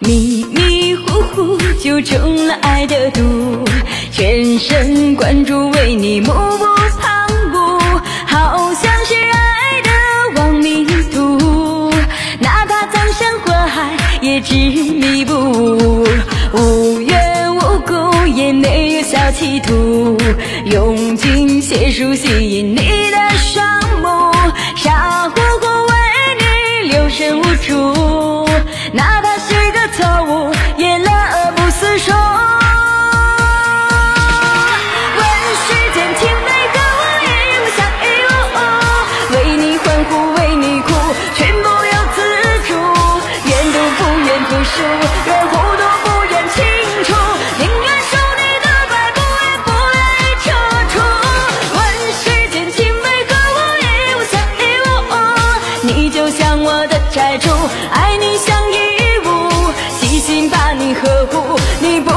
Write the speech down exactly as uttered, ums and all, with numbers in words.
迷迷糊糊就中了爱的毒，全神贯注为你目不旁骛，好像是爱的亡命徒，哪怕葬身火海也执迷不悟，无缘无故也没有小企图，用尽解数吸引你的双目，傻乎乎为你留神无主，哪怕是个错误也乐不思蜀。问世间情为何物，一无相依无，为你欢呼为你哭，全不由自主，愿赌不愿服输，愿糊涂不愿清楚，宁愿受你的摆布，也不愿意撤出。问世间情为何物，一无相依无，你就像我的债主，爱你像义务，细心把你呵护，你不